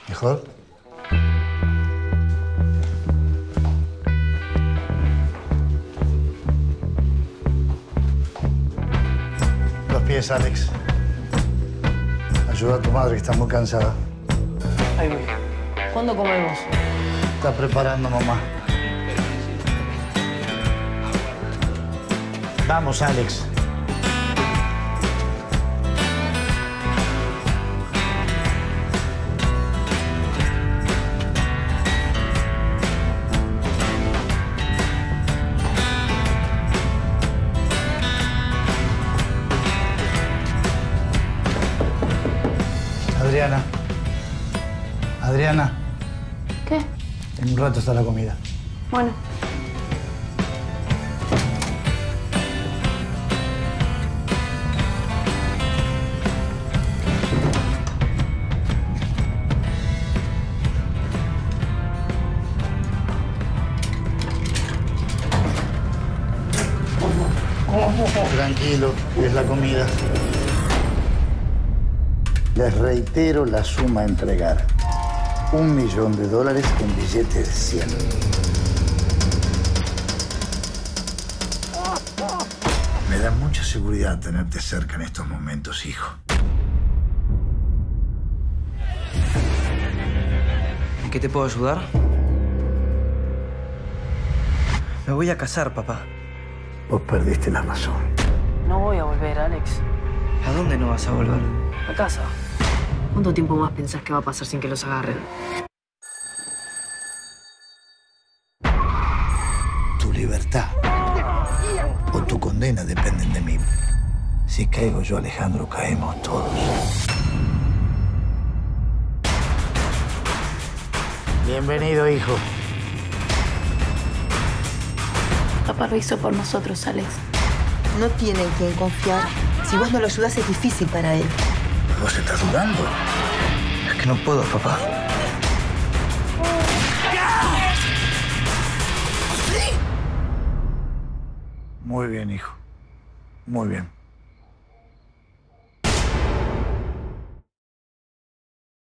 ¿Mejor? Los pies, Alex. Ayuda a tu madre, que está muy cansada. Ahí voy. ¿Cuándo comemos? Está preparando, mamá. Vamos, Alex. Adriana. Adriana. ¿Qué? En un rato está la comida. Bueno. Tranquilo, es la comida. Les reitero la suma a entregar. $1 millón en billetes de 100. Me da mucha seguridad tenerte cerca en estos momentos, hijo. ¿En qué te puedo ayudar? Me voy a casar, papá. Vos perdiste la razón. No voy a volver, Alex. ¿A dónde no vas a volver? A casa. ¿Cuánto tiempo más pensás que va a pasar sin que los agarren? Tu libertad o tu condena dependen de mí. Si caigo yo, Alejandro, caemos todos. Bienvenido, hijo. Papá lo hizo por nosotros, Alex. No tiene en quién confiar. Si vos no lo ayudas, es difícil para él. ¿Vos estás dudando? Es que no puedo, papá. Muy bien, hijo. Muy bien.